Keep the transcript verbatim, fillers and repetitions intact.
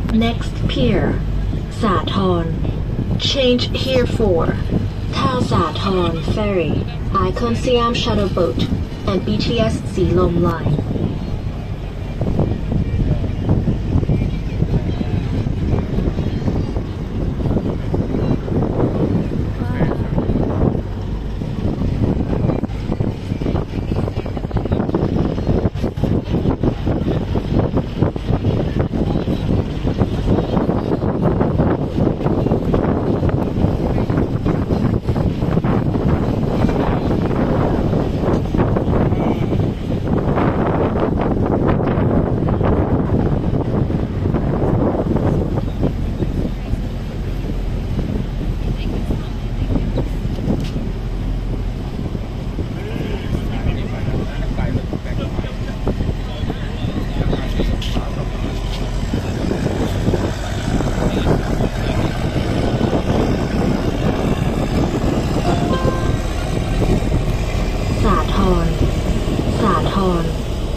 Next pier, Sathorn. Change here for Ta Sathorn Ferry, Iconsiam Shuttle Boat, and B T S สีลม Line. Sathorn, Sathorn.